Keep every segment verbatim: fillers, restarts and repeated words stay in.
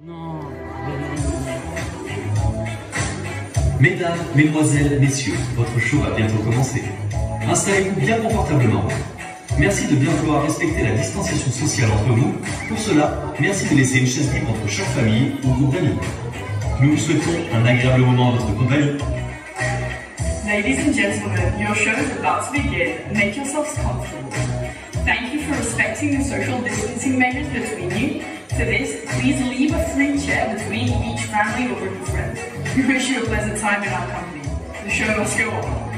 Mesdames, mesdemoiselles, messieurs, votre show va bientôt commencer. Installez-vous bien confortablement. Merci de bien vouloir respecter la distanciation sociale entre vous. Pour cela, merci de laisser une chaise libre entre chaque famille ou groupe d'amis. Nous vous souhaitons un agréable moment en votre compagnie. Ladies and gentlemen, your show is about to begin. Make yourselves comfortable. Thank you for respecting the social distancing measures between you. For this, please leave a free chair between each family or group of friends. We wish you a pleasant time in our company. The show must go on.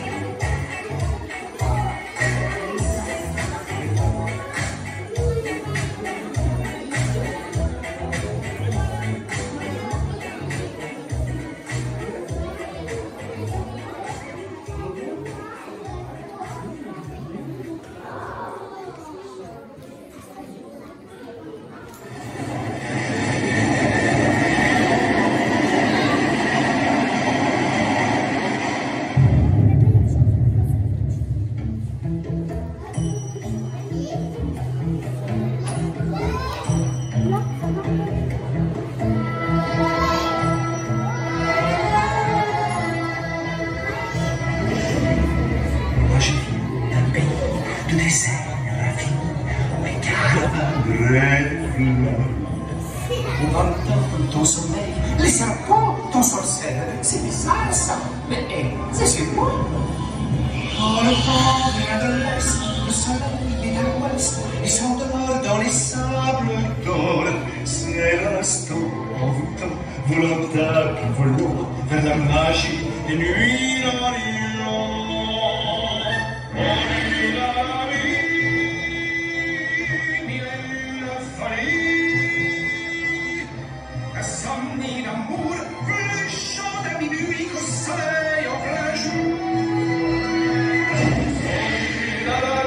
Ton sommeil, les serpents, ton sorcelle, c'est bizarre ça, mais hey, c'est sur moi. Oh, le vent vient de l'est, le soleil est à l'ouest, ils s'endorment dans les sables d'or. C'est l'instant envoûtant, volontaire, volant vers la magie des nuits d'Orient. Somni d'amour, plus chaud à minuit qu'au soleil au plein jour. Et dans la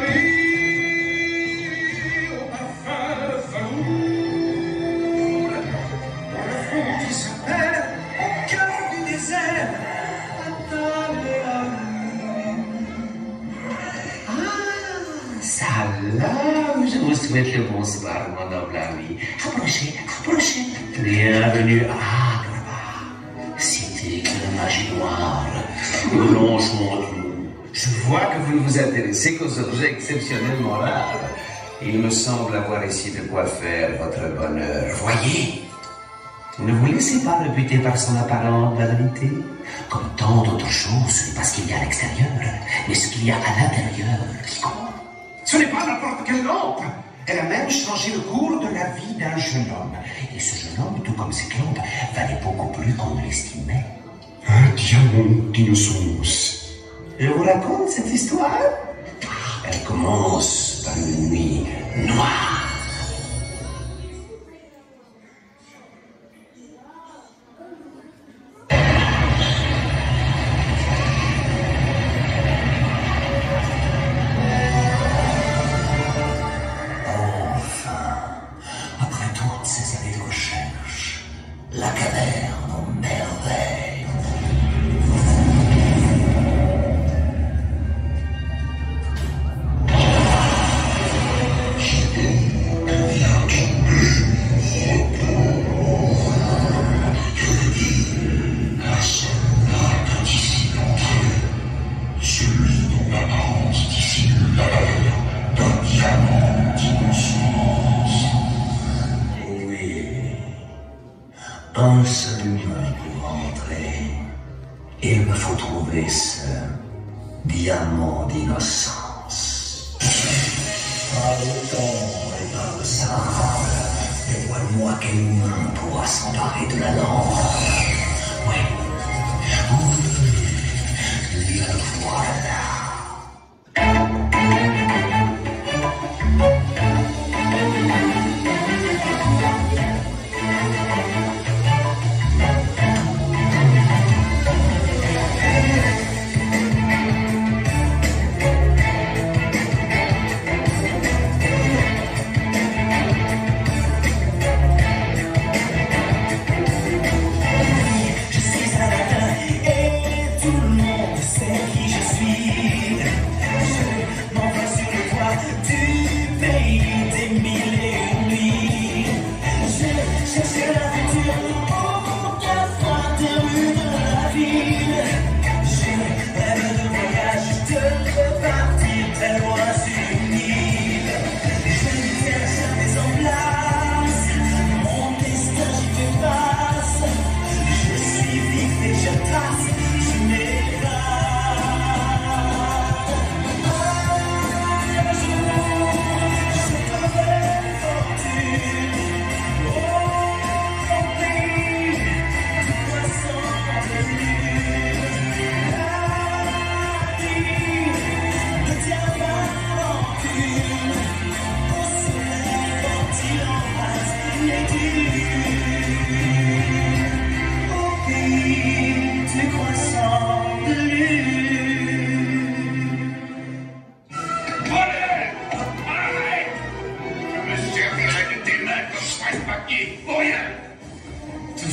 vie, au parfum de velours, dans le fond qui se perd au cœur du désert, attendez la nuit. Ah, salam, je vous souhaite le bonsoir, mon noble ami. Approchez, approchez. Bienvenue à Agrabah, cité de la magie noire, le longement du monde. Je vois que vous ne vous intéressez qu'aux objets exceptionnellement rares. Il me semble avoir ici de quoi faire votre bonheur. Voyez, ne vous laissez pas rebuter par son apparente banalité. Comme tant d'autres choses, ce n'est pas ce qu'il y a à l'extérieur, mais ce qu'il y a à l'intérieur qui compte. Ce n'est pas n'importe quelle lampe. Elle a même changé le cours de la vie d'un jeune homme. Et ce jeune homme, tout comme ses lampes, valait beaucoup plus qu'on ne l'estimait. Un diamant d'innocence. Je vous raconte cette histoire? Elle commence par une nuit noire. La caverne en merveille. Un seul maître d'ici l'entrée, celui dont l'apparence dissimule la valeur d'un diamant d'innocence. Oui. Un seul humain pour entrer. Il me faut trouver ce diamant d'innocence. Par le temps et par le sable, dévoile-moi quel humain pourra s'emparer de la lampe. Oui, oui, le voilà. Je suis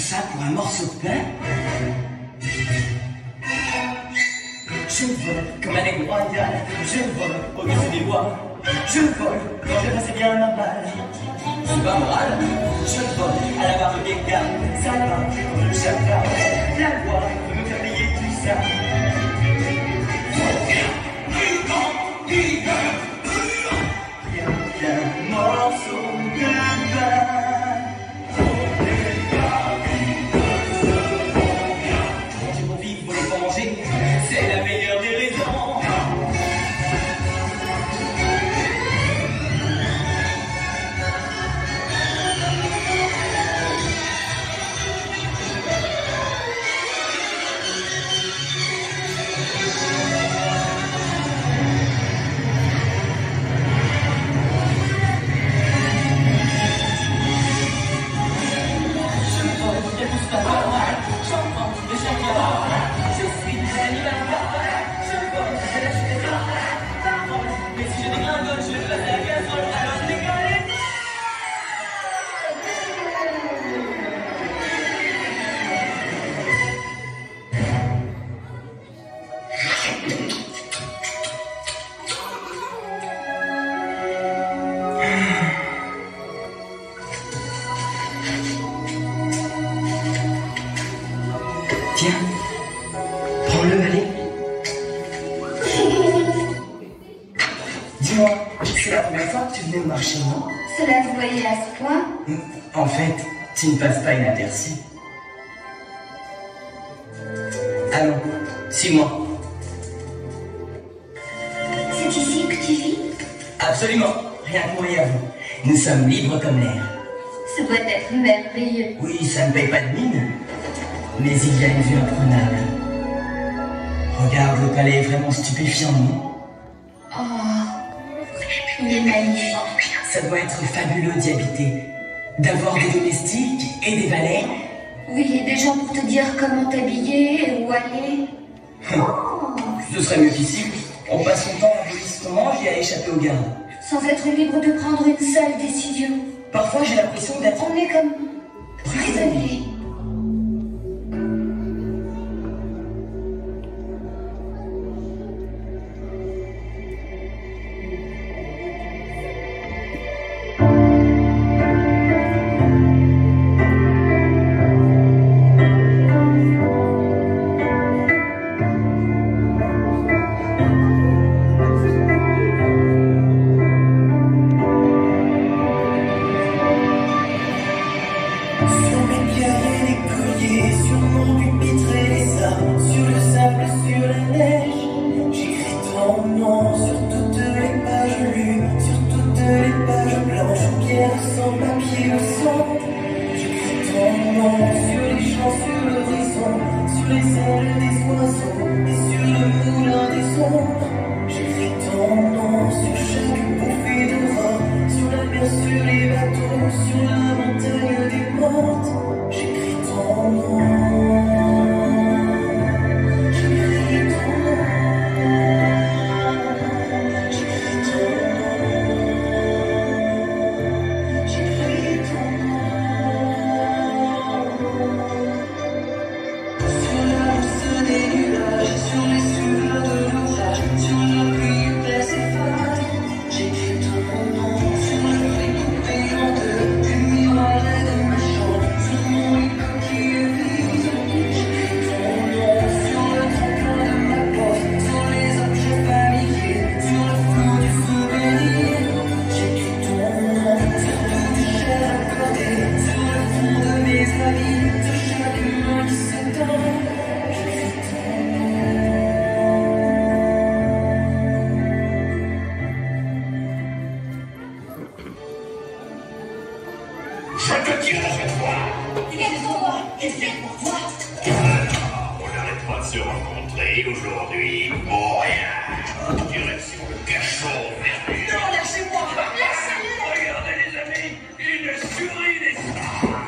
ça pour un morceau de pain? Je vole comme un aigle royal, je vole au-dessus des bois. Je vole quand je passe bien ma balle. C'est pas moral, je vole à la barre des gars. Ça va comme le chacal, la loi veut me faire payer tout ça. Rien qu'un morceau de pain. Manger pour vivre, voler pour manger, c'est la meilleure des raisons. Tiens, prends-le, allez. Dis-moi, c'est la première fois que tu venais me voir chez moi? Cela se voyait à ce point? En fait, tu ne passes pas inaperçu. Allons, suis-moi. C'est ici que tu vis? Absolument, rien que moi et à vous. Nous sommes libres comme l'air. Ça doit être merveilleux. Oui, ça ne paye pas de mine, mais il y a une vue imprenable. Regarde, le palais est vraiment stupéfiant, non? Oh, il est magnifique. Ça doit être fabuleux d'y habiter, d'avoir des domestiques et des valets. Oui, et des gens pour te dire comment t'habiller et où aller. Ce serait mieux qu'ici. On passe son temps à jouer ce qu'on mange et à échapper aux gardes. Sans être libre de prendre une seule décision. Parfois, j'ai l'impression d'être... On est comme prisonniers. Aujourd'hui, pour rien. Tu restes sur le cachot vertu. Non, lâchez-moi. Lâchez-le. Regardez les amis, une souris des stars.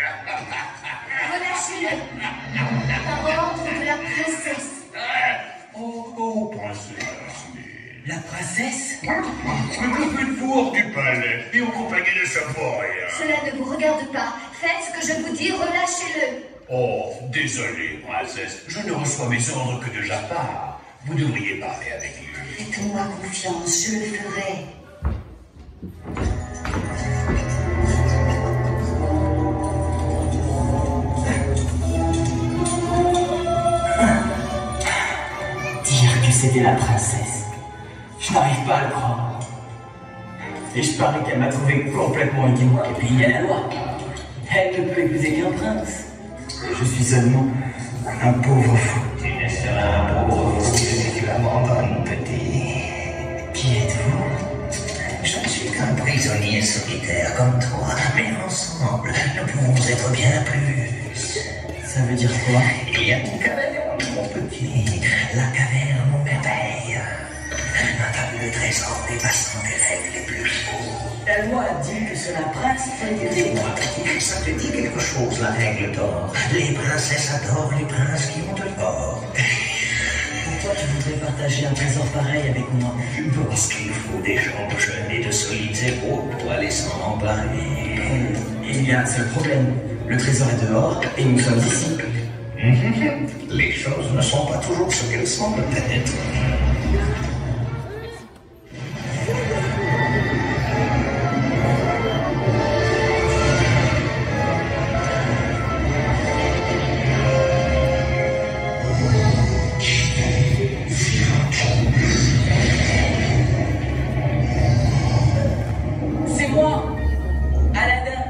Relâchez-le. Par ordre de la princesse. Oh, oh, princesse. La princesse? Le plus fort du palais et en compagnie de sa forêt. Cela ne vous regarde pas. Faites ce que je vous dis, relâchez-le. Oh, désolé, princesse. Je ne reçois mes ordres que de Jafar. Vous devriez parler avec lui. Faites-moi confiance, je le ferai. Dire que c'était la princesse. Je n'arrive pas à le croire. Et je parie qu'elle m'a trouvé complètement idiot. Et puis il y a la loi. Elle ne peut épouser qu'un prince. Je suis seulement un pauvre fou. Tu ne seras un pauvre fou que tu abandonnes, petit. Qui êtes-vous? Je ne suis qu'un prisonnier solitaire comme toi, mais ensemble, nous pouvons être bien plus. Ça veut dire quoi? Il y a une caverne, mon petit, la caverne aux merveilles. Un fabuleux trésor dépassant les rêves les plus beaux. La loi a dit que c'est la prince qui Dis-moi, petit, ça te dit quelque chose, la règle d'or? Les princesses adorent les princes qui ont de l'or. Pourquoi tu voudrais partager un trésor pareil avec moi? Parce qu'il faut des gens jeunes et de solides épaules pour aller s'en emparer. Il y a un seul problème. Le trésor est dehors et nous sommes ici. Les choses ne sont pas toujours ce qu'elles semblent être. C'est moi, Aladdin.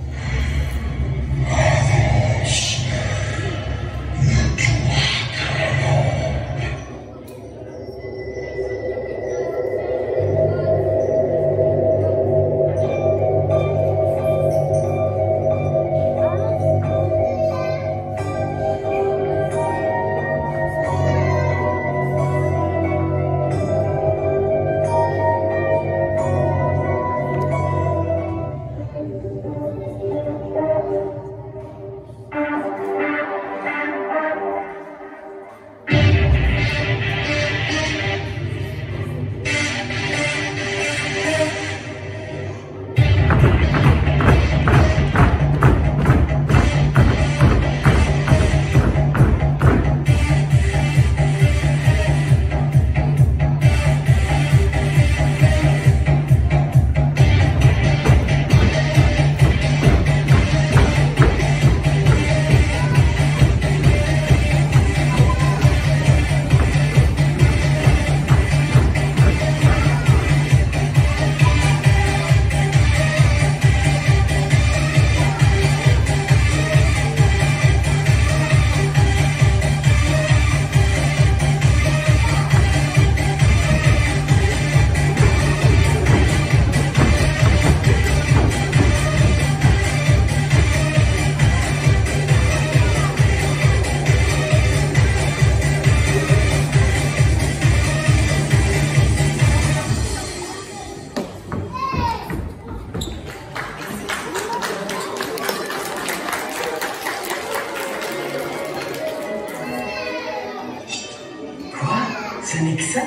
Ce n'est que ça?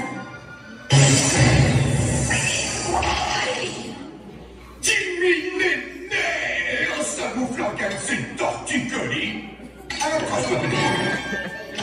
Diminuez, ça vous flanquette, c'est torticolis. Accroche-toi, petit.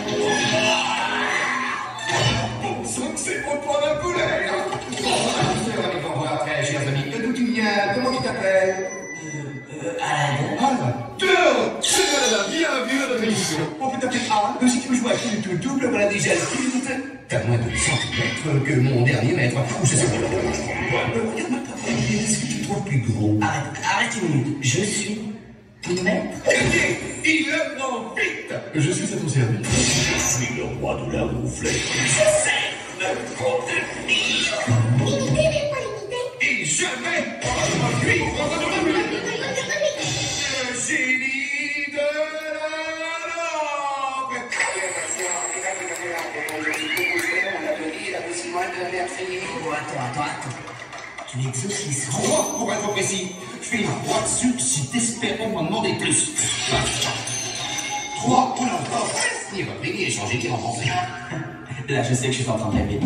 Bon sang, c'est pour prendre un poulet, hein. Bon, on va après, chers amis. D'où tu viens? Comment tu t'appelles? Euh, Aladdin. Deux, c'est de la bienvenue à notre émission. On peut t'appeler A, mais si tu veux jouer à qui tout double, voilà déjà le tilt. T'as moins de centimètres que mon dernier maître. Ou c'est ça. Regarde-moi ta famille, est-ce que tu trouves plus gros? Arrête, arrête une minute. Je suis ton maître. Gagné, il le prend vite. Je suis à ton service. Je suis le roi de la mouflette. Je sais de contenir. Et jamais on ne lui le génie de la lampe. Oh, attends, attends, attends. Tu exauces. Trois, pour être précis. Fais un droit dessus si t'espères m'en demander plus. Trois, on a encore. Il va payer et changer qui rencontrer. Là, je sais que je suis en train de rêver.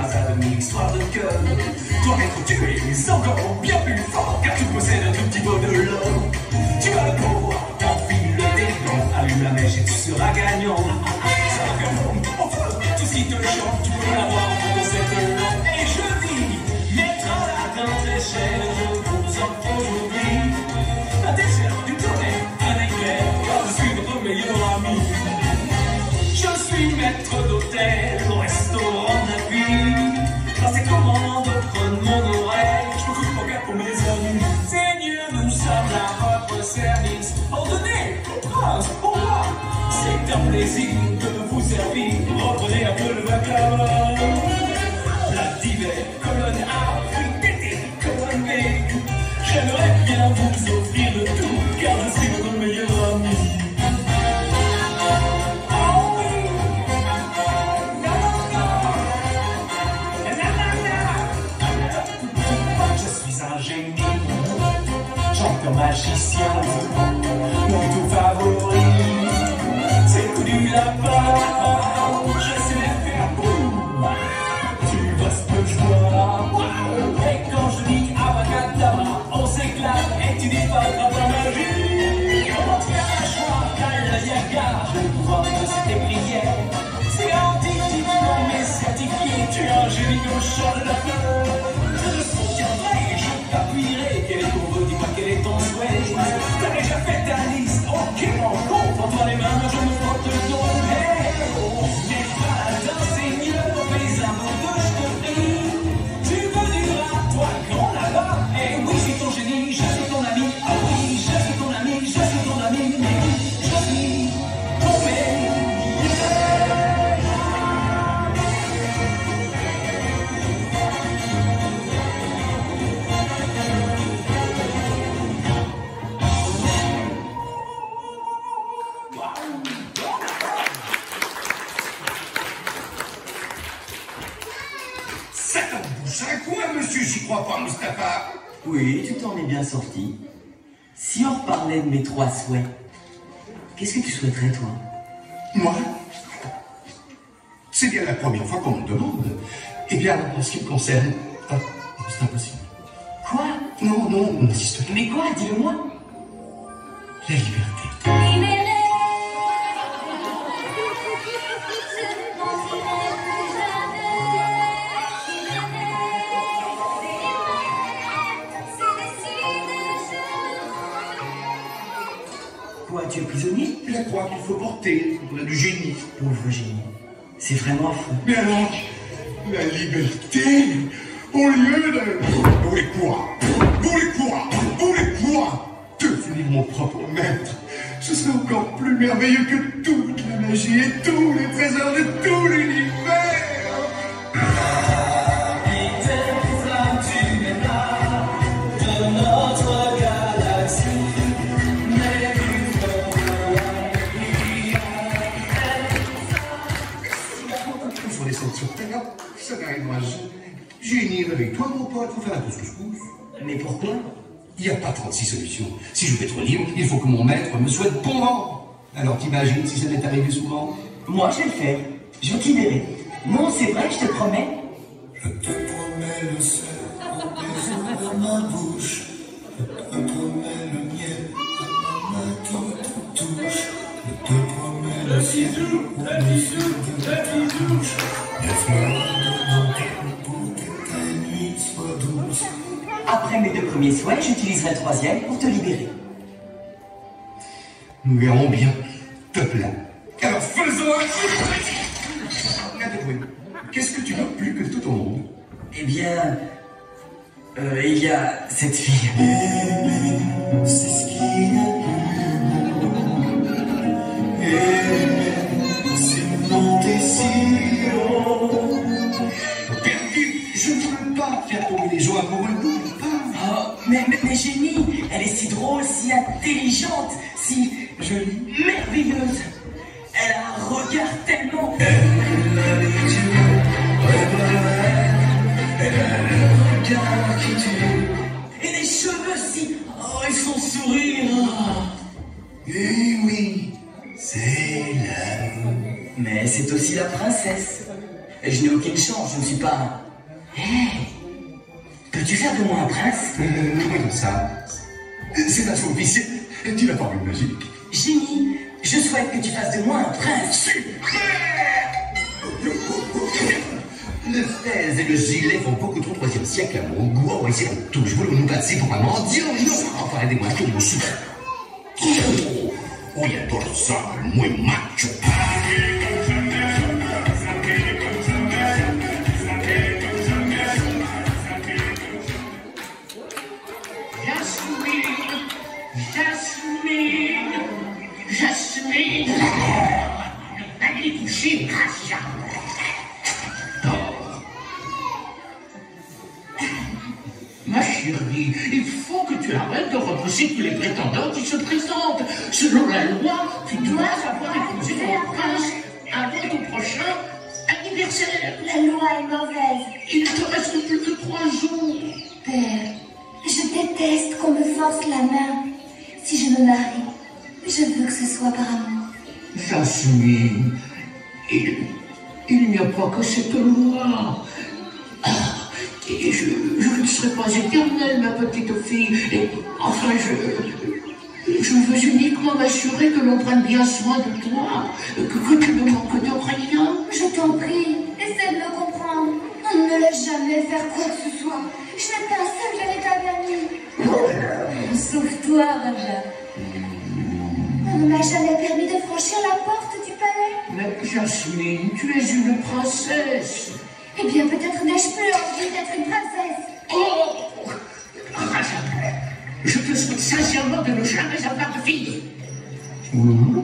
grâce à demi-histoire de cœur. Toi être tu es encore bien plus fort, car tu possèdes un tout petit peu de l'or. Tu as le pouvoir, enfile tes dents, allume la mèche et tu seras gagnant. Ça va faire bon, au feu, tout ce qui te chante, tu peux l'avoir en cette lampe. Et je vis, mettre la danse échelle, je vous en aujourd'hui. Un dessert, du tonnerre, un éclair, car je suis votre meilleur ami. Je suis maître d'hôtel au restaurant de la vie. Passez commande, prenez mon oreille, je me coupe pas pour mes amis. Seigneur, nous sommes à votre service. Ordonnez, au prince, au roi. C'est un plaisir de vous servir. Reprenez un peu le vocabulaire. La d'hiver, colonne A, fruit d'été, colonne B. J'aimerais bien vous offrir le tout, car je suis votre meilleur ami. Chanteur magicien, mon tout favori, c'est le coup du lapin. Je sais faire boum, tu vois ce que je vois. Et quand je dis abracadabra, on s'éclate et tu dis pas de la magie. Comment faire un choix, la yaga, je vais pouvoir faire tes prières. C'est anti-typiquement mais certifié, tu es un génie au chant de la fleur. Je le soutiendrai, je t'appuierai. Quel est ton vœu, dis-moi quel est ton souhait. T'as déjà fait ta liste, ok mon con. Prends-toi les mains, je me frotte le dos. Hey, oh, n'es pas d'un seigneur, mais un mot que je te prie. Tu veux du rap, toi grand là-bas. Eh oui, je suis ton génie, je suis ton ami. Ah oui, je suis ton ami, je suis ton ami. Mais oui, je suis ton meilleur. Un coin, monsieur, j'y crois pas, Mustapha. Oui, tu t'en es bien sorti. Si on reparlait de mes trois souhaits, qu'est-ce que tu souhaiterais, toi? Moi? C'est bien la première fois qu'on me demande. Eh bien, en ce qui me concerne, ah, c'est impossible. Quoi? Non, non, on n'insiste pas. Mais quoi? Dis-le-moi. La liberté. Quoi, tu es prisonnier? La croix qu'il faut porter, on a du génie. Pauvre génie. C'est vraiment affreux. Mais alors, la liberté, au lieu de... Vous voulez quoi? Vous voulez quoi? Vous voulez quoi? Devenir mon propre maître. Ce serait encore plus merveilleux que toute la magie et tous les trésors de tout l'univers. Sur terre, ça n'arrivera jamais. Génie, réveille-toi, mon pote, faut faire un peu ce que je pousse. Mais pourquoi? Il n'y a pas trente-six solutions. Si je veux être libre, il faut que mon maître me souhaite bon vent. Alors t'imagines si ça m'est arrivé souvent? Moi, je vais le faire. Je vais te libérer. Non, c'est vrai, je te promets. Je te promets le sel au baiser de ma bouche. Je te promets le miel à ma main qui te touche. Je te promets le ciel au baiser de ta bouche. Les fleurs de mon cœur pour que ta nuit soit douce. Après mes deux premiers souhaits, j'utiliserai le troisième pour te libérer. Nous verrons bien. Top là. Alors faisons un... Qu'est-ce que tu veux plus que tout au monde? Eh bien... Euh, il y a cette fille. Aimer, c'est ce qu'il y a de plus beau. Aimer, c'est monter si haut. Perdu, je ne veux pas faire tomber les gens amoureux. Oh, mais, mais, mais génie, elle est si drôle, si intelligente, si jolie, merveilleuse. Elle a un regard tellement... Elle a les yeux, elle a le regard qui tue. Et les cheveux si... Oh, et son sourire. Eh oui, c'est la... Mais c'est aussi la princesse. Je n'ai aucune chance, je ne suis pas un... Hey, peux-tu faire de moi un prince? Euh, voyons ça. C'est un show officiel. Tu vas faire une magique. Génie, je souhaite que tu fasses de moi un prince. Le fez et le gilet font beaucoup trop troisième siècle à mon goût. Oh, ici, on touche. Voulons-nous passer pour un mendiant? Non, enfin, aidez-moi à tourner mon super. Oh, hoy a torso muy macho. Jasmine, Jasmine, allez coucher, Gracia. Ma chérie, il faut que tu arrêtes de repousser tous les prétendants qui se présentent. Selon la loi, tu dois avoir épousé ton prince avant ton prochain anniversaire. La loi est mauvaise. Il ne te reste plus que trois jours. Père, je déteste qu'on me force la main. Si je me marie, je veux que ce soit par amour. Jasmine, il, il n'y a pas que cette loi. Ah, et je, je ne serai pas éternelle, ma petite fille. Et enfin, je, je veux uniquement m'assurer que l'on prenne bien soin de toi, que, que tu ne manques de rien. Je t'en prie, essaie de me comprendre. On ne me laisse jamais faire quoi que ce soit. Je n'ai pas un seul véritable ami. Sauf toi, Raja. On ne m'a jamais permis de franchir la porte du palais. Mais Jasmine, tu es une princesse. Eh bien, peut-être n'ai-je plus envie d'être une princesse. Oh, Raja, je te souhaite sincèrement de ne jamais avoir de fille. Mmh.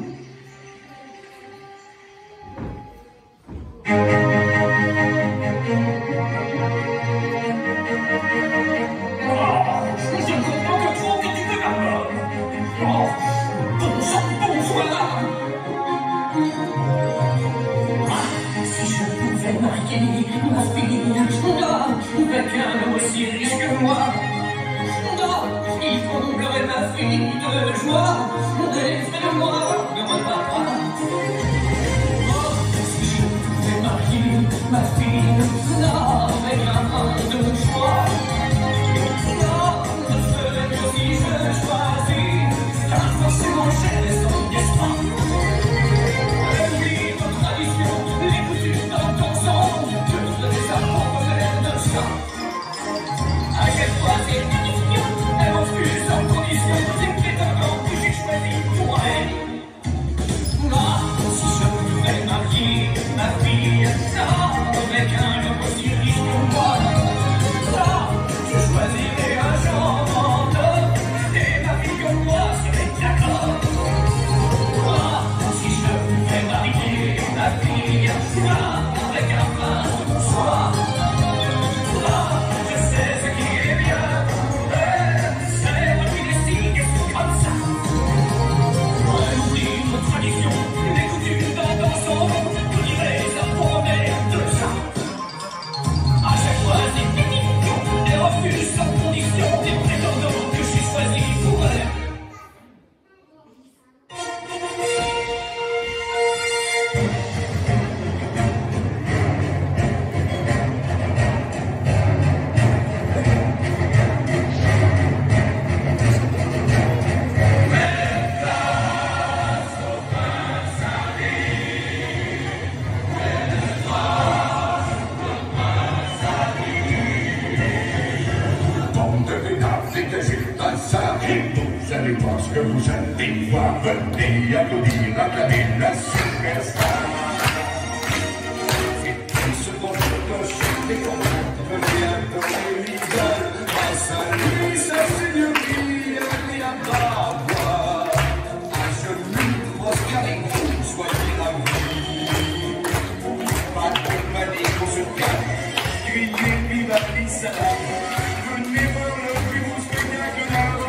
Avec un homme aussi riche que moi. Non, il comblerait ma fille de joie, défais-moi de repas. Oh, si je pouvais marier ma fille, non, avec un brin de joie. Non, je ferais que si je choisis, car forcément j'ai son destin. Le livre, tradition, les coutumes dans ton sang, je ferais des apprendre de ça. À chaque fois, c'est une question, elle refuse sans condition, c'est prétendant que j'ai choisi pour elle. Moi, si je pouvais marier ma fille, non, avec un homme aussi riche que moi, non, je choisirais un genre d'homme, et ma fille comme moi serait d'accord. Moi, si je pouvais marier ma fille, non, avec un prince de soie. Tradition, les coutumes dans ton sang, je dirais ça promet de ça. À chaque fois, c'est pénition, elle refuse sans condition, des prétendants que j'ai choisi pour elle. Vous allez voir ce que vous allez voir, venez applaudir, acclamer la superstar. Et puis ce qu'on cloche des commandes, revient comme une idole, grâce à lui, sa seigneurie, elle n'y a pas à voir. À genoux, prosperez-vous, soyez ravis. Pas de compagnie qu'on se cache, criez, vive la glissade. Venez voir le plus beau spectacle de la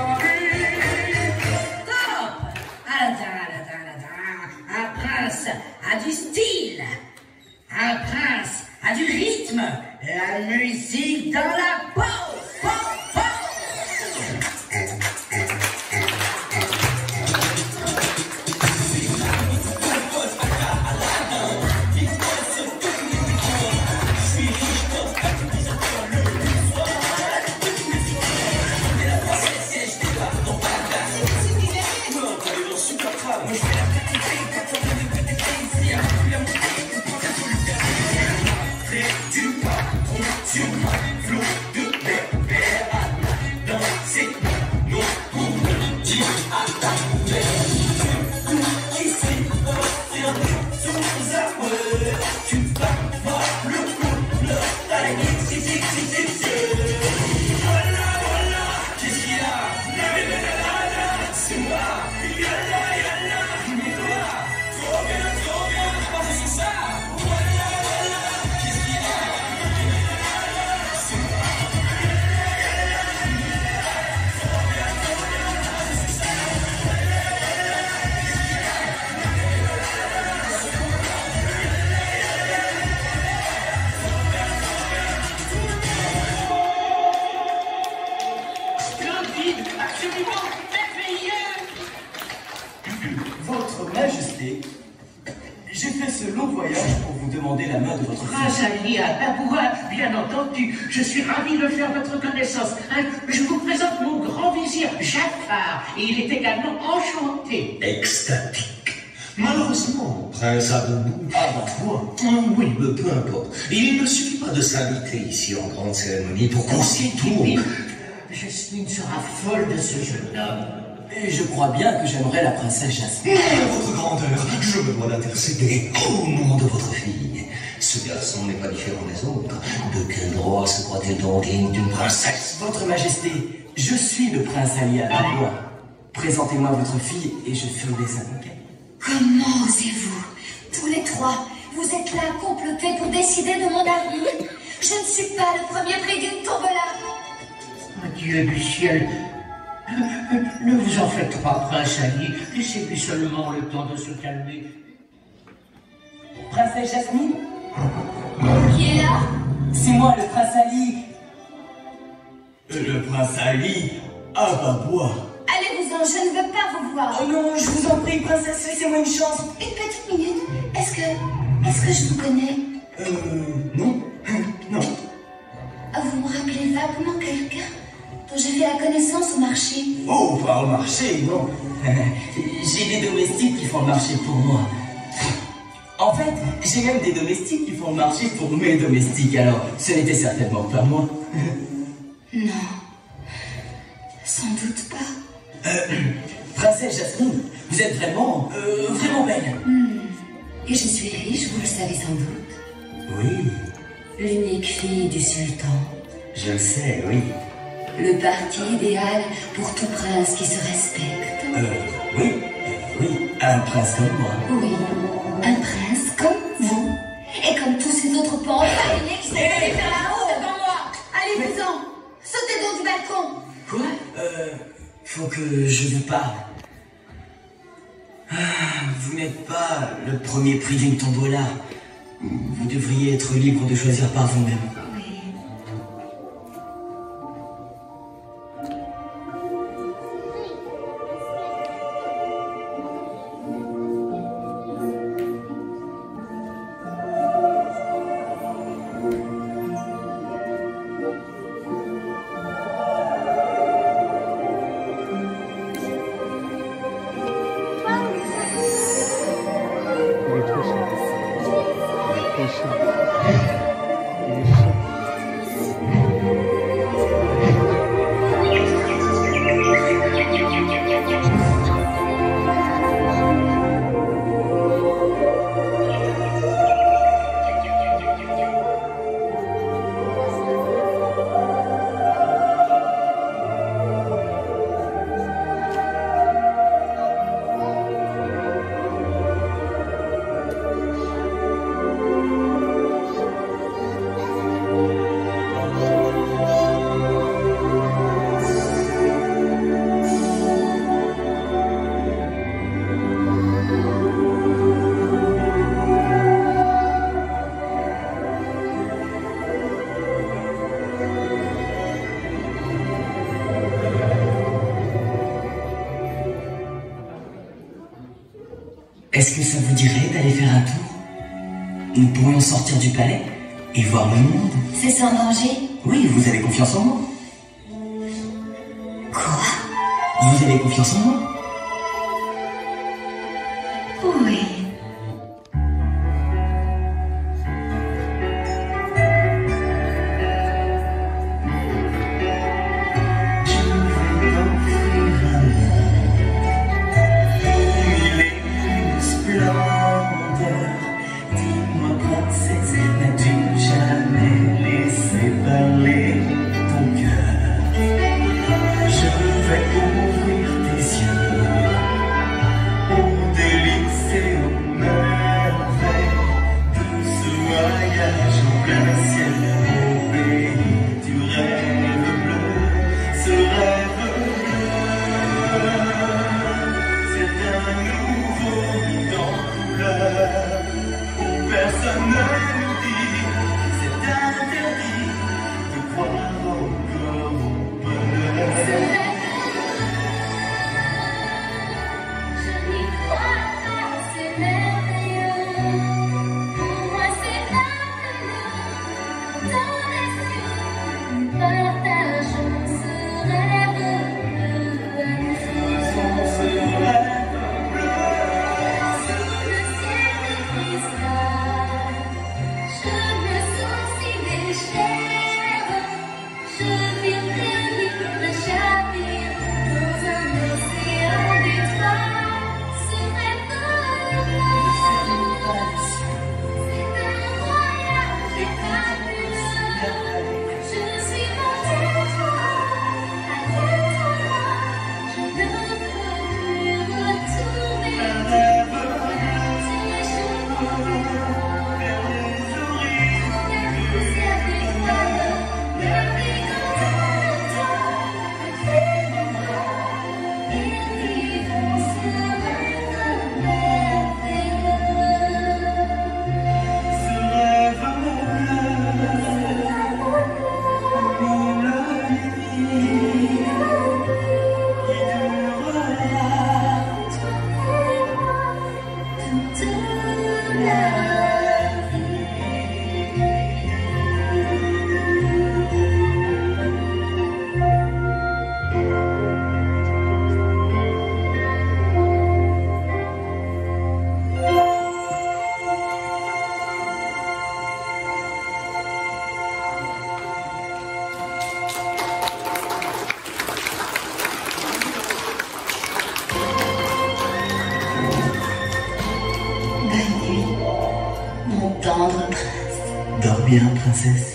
Un prince a du style, un prince a du rythme, la musique dans la peau, peau, peau. prince Ali Ababoua, bien entendu. Je suis ravi de faire votre connaissance. Hein, je vous présente mon grand vizir Jafar, et il est également enchanté. Extatique. Malheureusement, prince Aboubou, Ababoua, oui, mais peu importe. Il ne suffit pas de s'inviter ici en grande cérémonie pour qu'on s'y tourne. Jasmine sera folle de ce jeune homme. Et je crois bien que j'aimerais la princesse Jasmine. Non, votre grandeur, je me dois d'intercéder au nom de votre fille. Ce garçon n'est pas différent des autres. De quel droit se croit-il donc digne d'une princesse? Votre Majesté, je suis le prince Ali Ababoua. Présentez-moi votre fille et je ferai sa conquête. Comment osez-vous? Tous les trois, vous êtes là à comploter pour décider de mon avenir? Je ne suis pas le premier prix d'une tombola. Dieu du ciel, ne vous en faites pas, prince Ali. Laissez-lui seulement le temps de se calmer. Princesse Jasmine? Qui est là? C'est moi, le prince Ali. Le prince Ali Ababoua. Allez-vous-en, je ne veux pas vous voir. Oh non, je vous en prie, princesse, laissez-moi une chance. Une petite minute. Est-ce que... Est-ce que je vous connais? Euh... Non. Non. Vous me rappelez vaguement quelqu'un dont j'ai fait la connaissance au marché. Oh, pas au marché, non. J'ai des domestiques qui font le marché pour moi. En fait, j'ai même des domestiques qui font le marché pour mes domestiques, alors ce n'était certainement pas moi. Non. Sans doute pas. Euh, princesse Jasmine, vous êtes vraiment, euh, vraiment belle. Hmm. Et je suis riche, vous le savez sans doute. Oui. L'unique fille du sultan. Je le sais, oui. Le parti idéal pour tout prince qui se respecte. Euh, oui, euh, oui, un prince comme moi. Oui, un prince comme vous. Et comme tous ces autres pauvres aliénés qui sont allés faire la route devant moi. Allez-vous-en, sautez donc du balcon. Quoi? Euh, faut que je vous parle. Ah, vous n'êtes pas le premier prix d'une tombola. Vous devriez être libre de choisir par vous-même. Oui. Est-ce que ça vous dirait d'aller faire un tour? Nous pourrions sortir du palais et voir le monde. C'est sans danger? Oui, vous avez confiance en moi. Quoi? Vous avez confiance en moi? Oui. Je vais ouvrir tes yeux. bien, princesse?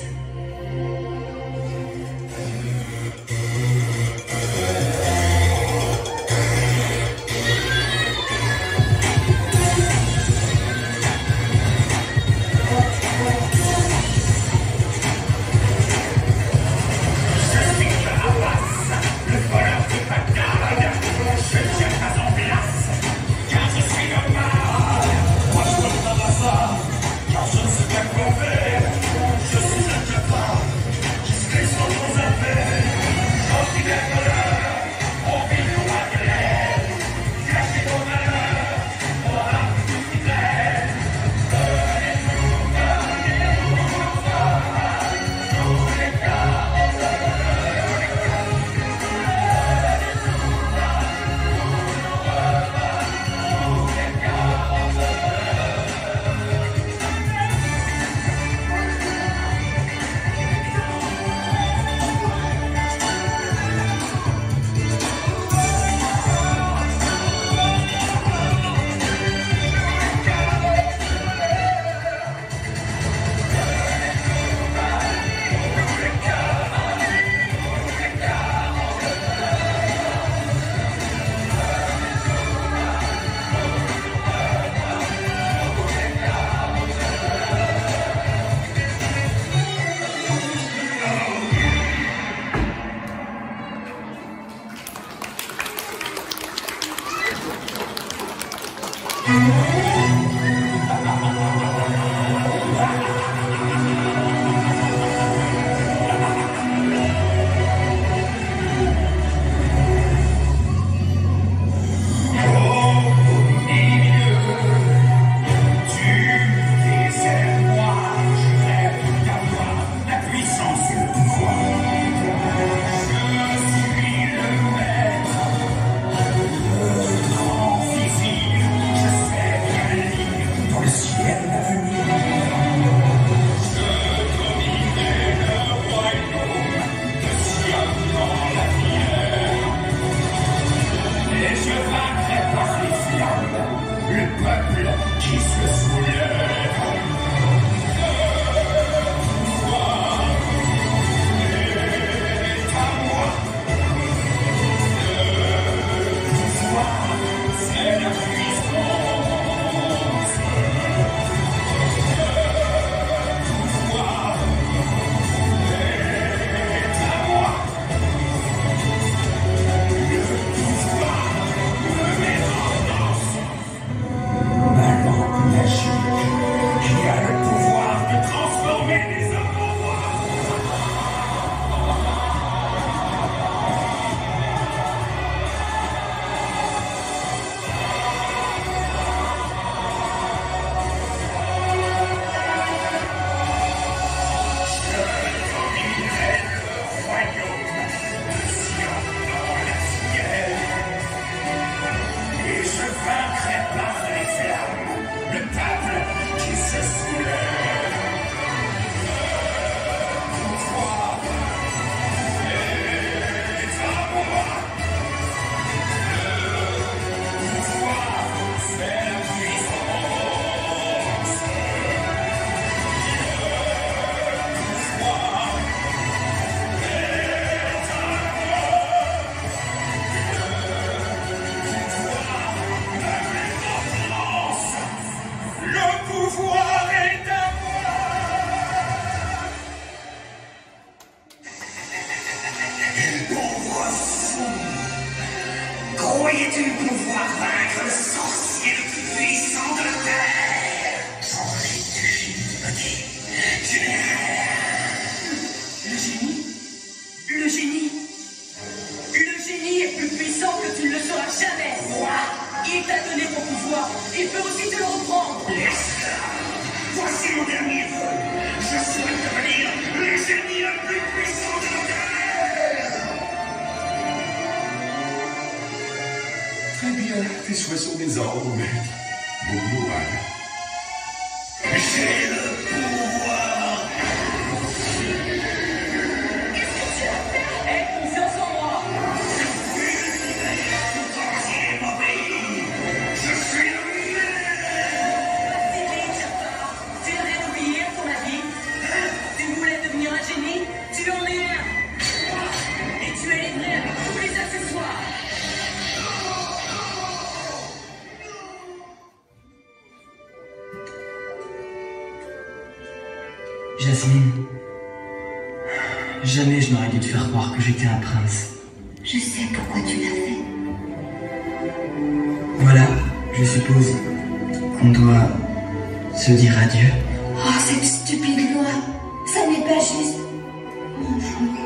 Croyais-tu pouvoir vaincre le sorcier le plus puissant de la Terre? Sans du génie, petit. Tu n'es rien. Le génie? Le génie? Le génie est plus puissant que tu ne le seras jamais. Quoi? Il t'a donné ton pouvoir. Il peut aussi te le reprendre. Laisse-la. Voici mon dernier vœu. Je souhaite devenir le génie le plus puissant de la Terre. Très bien, tes souhaits sont mes ordres, mais bon courage. J'ai le pouvoir. Qu'est-ce que tu as fait? Aie confiance en moi. Tout entier m'obéit. Je suis le meilleur. Vas-y, vite, Jafar. Tu as rien oublié, à ton avis? Jasmine, jamais je n'aurais dû te faire croire que j'étais un prince. Je sais pourquoi tu l'as fait. Voilà, je suppose qu'on doit se dire adieu. Oh, cette stupide loi, ça n'est pas juste. Bonjour.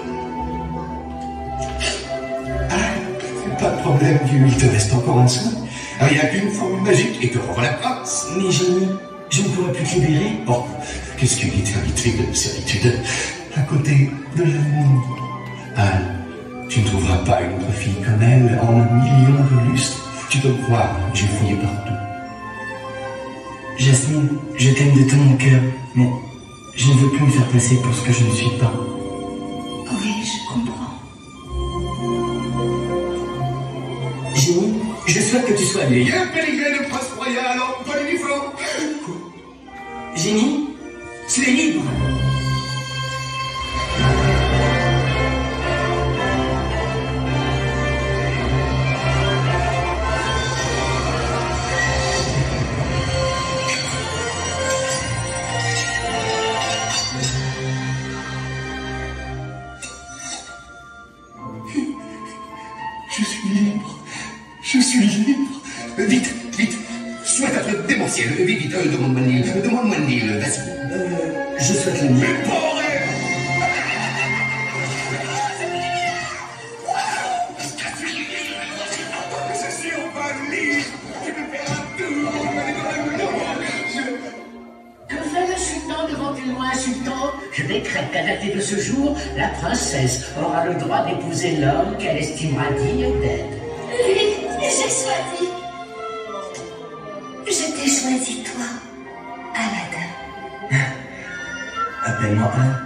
Ah, pas de problème, vieux, il te reste encore un soin. Rien qu'une formule magique et te revoilà prince. Mais génie, je ne pourrais plus te libérer. Oh, qu'est-ce qu'une éternité de servitude à côté de l'amour. Anne, tu ne trouveras pas une autre fille comme elle en un million de lustres. Tu dois me croire, j'ai fouillé partout. Jasmine, je t'aime de tout mon cœur, mais je ne veux plus me faire passer pour ce que je ne suis pas. Oui, je comprends. Génie, je souhaite que tu sois libre. Bien pénégré le prince royal en bon uniforme. Génie, tu es libre. Je suis libre. Je suis libre. Vite, vite. Souhaite être démentiel. Vite, vite. Euh, demande-moi le Nil. Demande-moi le Nil. Vas-y. Euh, je souhaite le mieux. Que fait le sultan devant une loi insultante? Je décrète qu'à dater de ce jour, la princesse aura le droit d'épouser l'homme qu'elle estimera digne d'elle. Oui, j'ai choisi. Je t'ai choisi, toi, Aladdin. Appelle-moi Anne.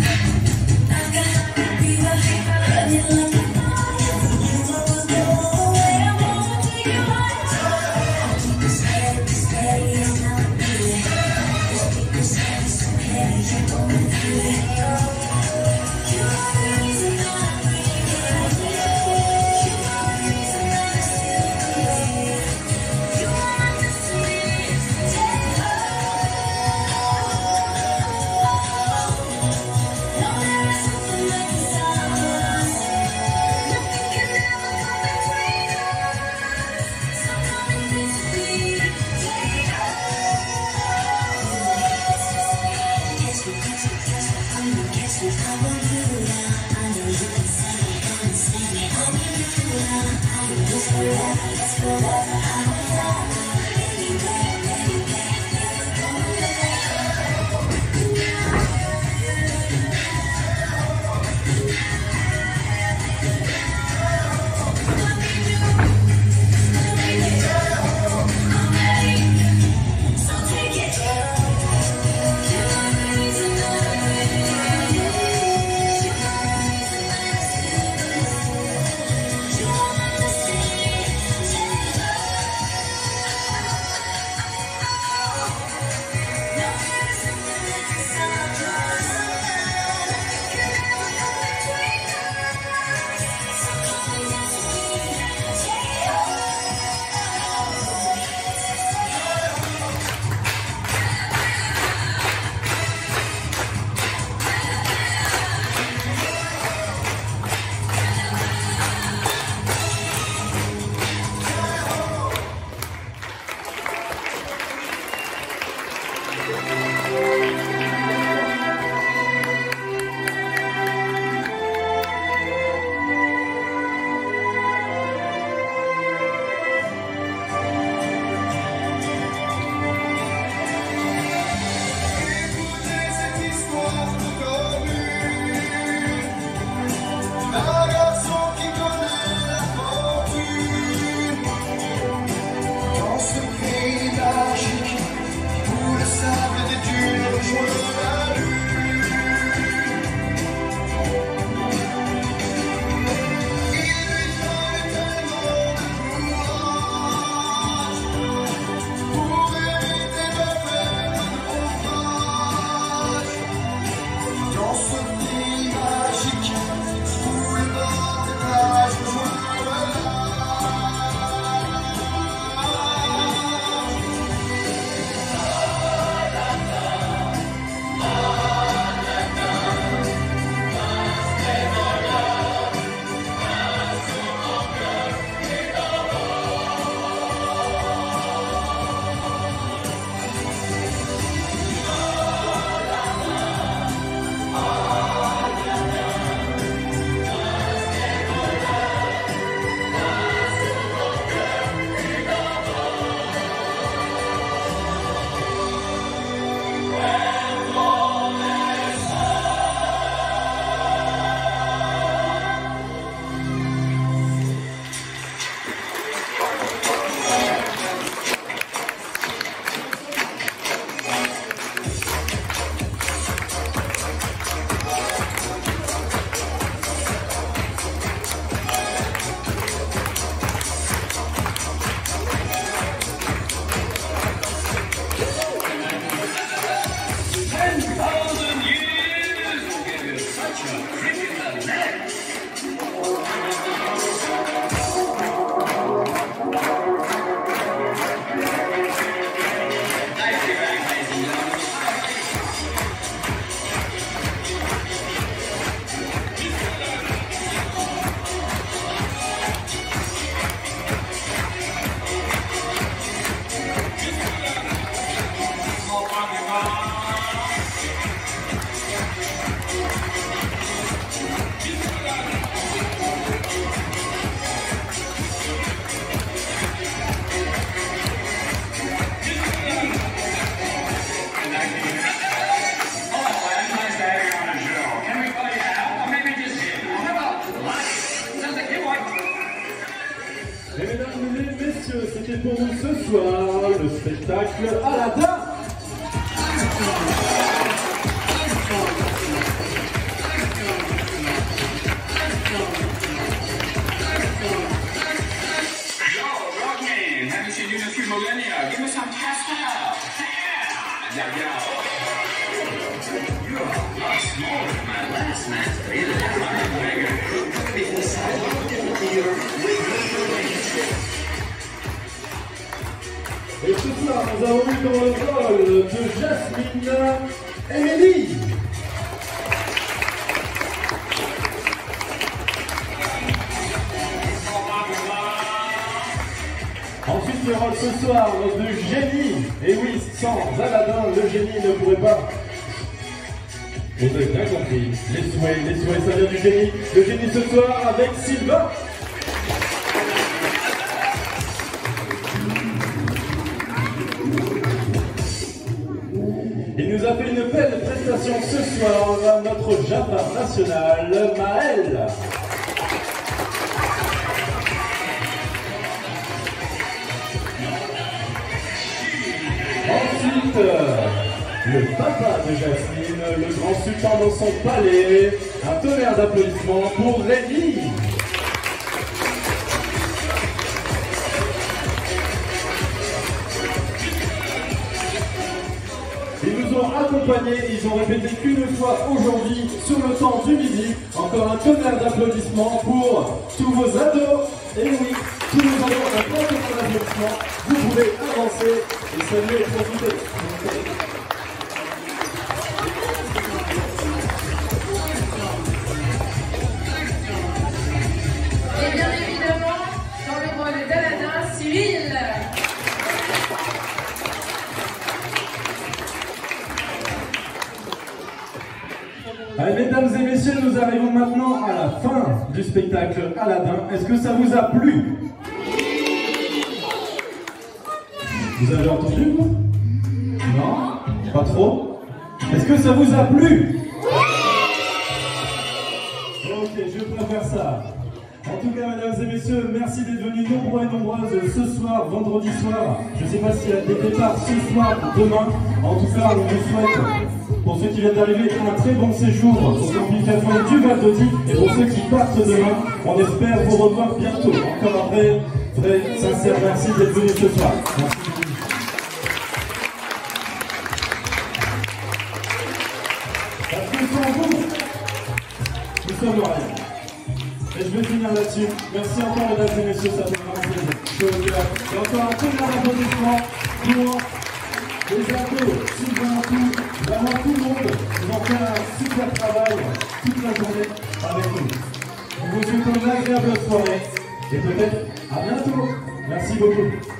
Like messieurs, c'était pour vous ce soir le spectacle Aladdin. Haven't seen you in a few millennia. Give me some pasta. Yeah, yeah, yeah. You're a lot smaller than my last master. Either that or I'm bigger. Because I love definitely your Et ce soir, nous avons eu dans le rôle de Jasmine, Émilie. Ensuite, le rôle ce soir de Génie. Et oui, sans Aladdin, le génie ne pourrait pas. Vous avez bien compris. Les souhaits, les souhaits, ça vient du génie. Le génie ce soir avec Sylvain. Il nous a fait une belle prestation ce soir, notre Jafar national, Maël. Ensuite, le papa de Jasmine, le grand sultan dans son palais. Un tonnerre d'applaudissements pour Rémi. Ils nous ont accompagnés, ils ont répété qu'une fois aujourd'hui sur le temps du midi. Encore un tonnerre d'applaudissements pour tous vos ados. Et oui, tous nos ados, un grand tonnerre d'applaudissements. Vous pouvez avancer et saluer et profiter. Et bien évidemment, dans le rôle d'Aladin, Cyril. Allez, mesdames et messieurs, nous arrivons maintenant à la fin du spectacle Aladdin. Est-ce que ça vous a plu? Vous avez entendu, vous? Non? Pas trop? Est-ce que ça vous a plu? Ok, je préfère ça. En tout cas, mesdames et messieurs, merci d'être venus nombreux et nombreuses ce soir, vendredi soir. Je ne sais pas s'il y a des départs ce soir ou demain. En tout cas, on vous souhaite, pour ceux qui viennent d'arriver, un très bon séjour au camping café du Val d'Audi. Et pour ceux qui partent demain, on espère vous revoir bientôt. Encore un vrai, vrai, sincère merci d'être venus ce soir. Merci. Parce que sans vous, nous sommes rien. Et je vais finir là-dessus. Merci encore, mesdames et messieurs, ça fait vraiment plaisir. Et encore un très grand applaudissement pour les ados, Sylvain, tout, vraiment tout le monde. Ils ont fait un super travail toute la journée avec nous. Je vous souhaite une agréable soirée et peut-être à bientôt. Merci beaucoup.